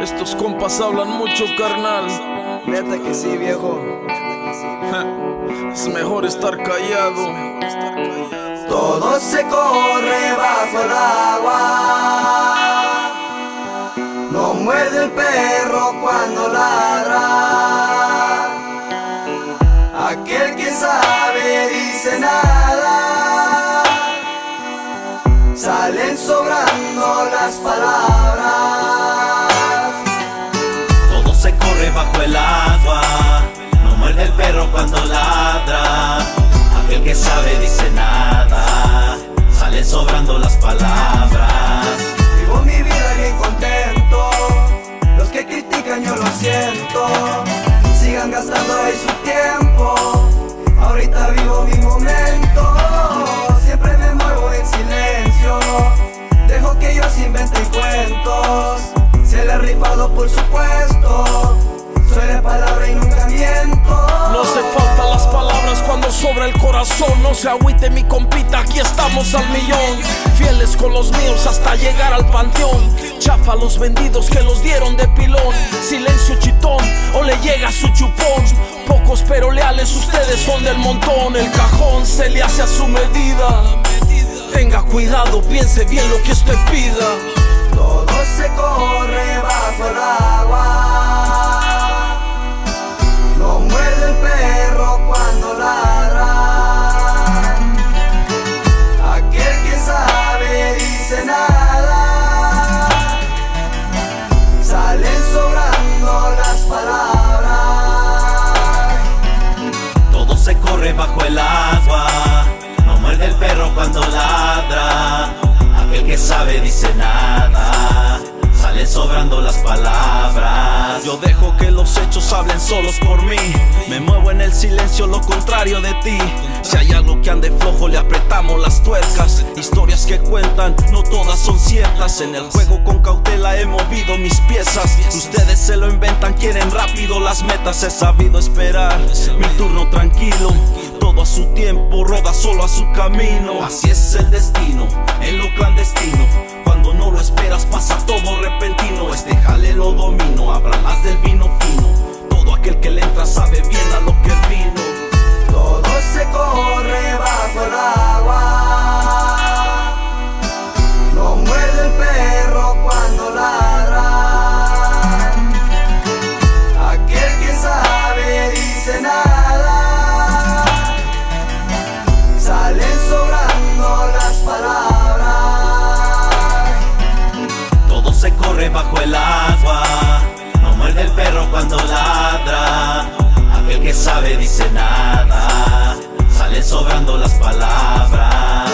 Estos compas hablan mucho, carnal. Neta que sí, viejo. Es mejor estar callado. Todo se corre bajo el agua. No muerde el perro cuando ladra. Aquel que sabe dice nada. Salen sobrando las palabras. Todo se corre bajo el agua. No muerde el perro cuando ladra. Aquel que sabe dice nada. Salen sobrando las palabras. Vivo mi vida bien contento. Los que critican yo lo siento. Sigan gastando ahí su tiempo. Ahorita vivo mi momento. Siempre me muevo en silencio. Dejo que ellos inventen cuentos. Se le ha rifado por supuesto. Soy de palabra y nunca miento. No hace falta las palabras cuando sobra el corazón. No se agüite mi compita, aquí estamos al millón. Fieles con los míos hasta llegar al panteón. Chafa a los vendidos que los dieron de pilón. Silencio chitón o le llega su chupón. Pocos pero leales, ustedes son del montón. El cajón se le hace a su medida. Tenga cuidado, piense bien lo que usted pida. Todo se corre bajo el agua. No muerde el perro cuando ladra. Aquel que sabe dice nada. Salen sobrando las palabras. Todo se corre bajo el agua. No muerde el perro cuando ladra. Aquel que sabe dice nada. Salen sobrando las palabras. Yo dejo que los hechos hablen solos por mí. Me muevo en el silencio, lo contrario de ti. Si hay algo que ande flojo, le apretamos las tuercas. Historias que cuentan, no todas son ciertas. En el juego con cautela he movido mis piezas. Ustedes se lo inventan, quieren rápido las metas. He sabido esperar, mi turno tranquilo. Todo a su tiempo, roda solo a su camino. Así es el destino, en lo clandestino. Cuando no lo esperas pasa todo repentino. Este jale lo domino, habrá más del vino fino. Todo aquel que le entra sabe bien a lo que vino. Todo se corre bajo el agua. No muerde el perro cuando ladra. Aquel que sabe dice nada. Salen sobrando las palabras. Todo se corre bajo el agua. No muerde el perro cuando ladra. Aquel que sabe dice nada. Salen sobrando las palabras.